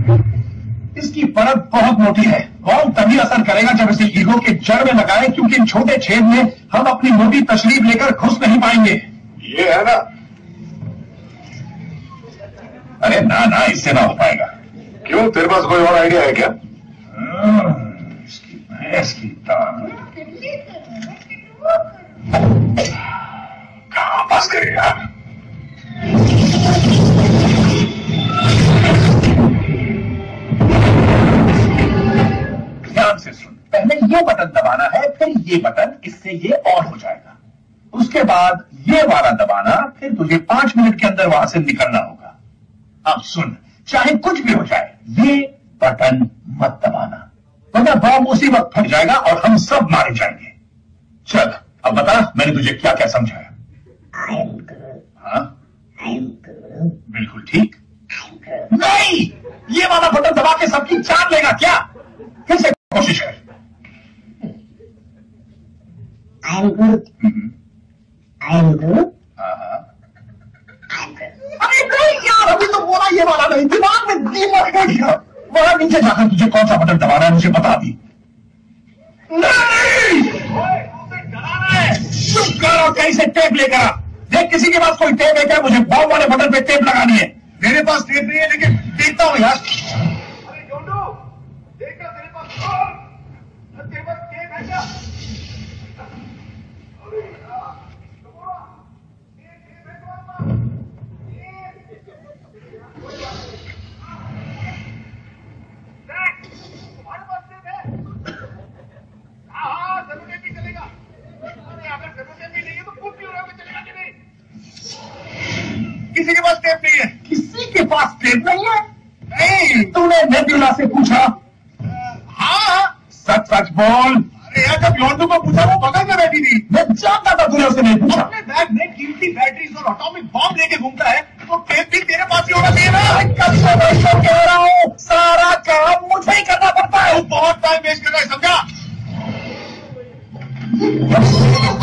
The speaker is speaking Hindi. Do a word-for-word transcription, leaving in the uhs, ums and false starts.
इसकी परत बहुत मोटी है। बॉम्ब तभी असर करेगा जब इसे ईगो के जड़ में लगाएं, क्योंकि इन छोटे छेद में हम अपनी मोटी तशरीफ लेकर घुस नहीं पाएंगे। ये है ना? अरे ना ना, इससे ना हो पाएगा। क्यों, तेरे पास कोई और आइडिया है क्या? इसकी भैंस की तान कहां फंस गए यार? ध्यान से सुन, पहले ये बटन दबाना है, फिर ये बटन, इससे ये ऑन हो जाएगा। उसके बाद ये वाला दबाना, फिर तुझे पांच मिनट के अंदर वहां से निकलना होगा। अब सुन, चाहे कुछ भी हो जाए, ये बटन मत दबाना, वरना बॉम्ब उसी वक्त फट जाएगा और हम सब मारे जाएंगे। चल अब बता, मैंने तुझे क्या क्या समझाया? हाँ, बिल्कुल ठीक। नहीं, ये वाला बटन दबा के सबकी जान लेगा क्या? फिर से कोशिश कर। I am good. I am good. अरे नहीं यार, अभी तो बोला ये वाला नहीं, दिमाग में दिमाग में गया। वहां नीचे जाकर तुझे कौन सा बटन दबाना है मुझे बता दी। नहीं, चुप कर और कहीं से टेप लेकर आ। देख किसी के पास कोई टेप है क्या? मुझे बॉम्ब वाले बटन पे टेप लगानी है। मेरे पास टेप नहीं है, लेकिन देखता हूँ यार। अरे जोंडू, देखा तेरे पास तेरे पास टेप है क्या? किसी के पास टेप नहीं है? किसी के पास टेप नहीं है? नहीं, तूने नेबुला से पूछा? हाँ, सच सच बोल। अरे यार, जब योंडू को पूछा वो बगल में बैठी थी। मैं जानता था तूने उसे नहीं पूछा। अपने बैग में कीमती बैटरीज और एटॉमिक बॉम्ब लेके घूमता है, तो टेप भी तेरे पास ही होना चाहिए ना। कब से मैं तो कह रहा हूँ, सारा काम मुझे ही करना पड़ता है। बहुत टाइम वेस्ट कर रहा है, समझा?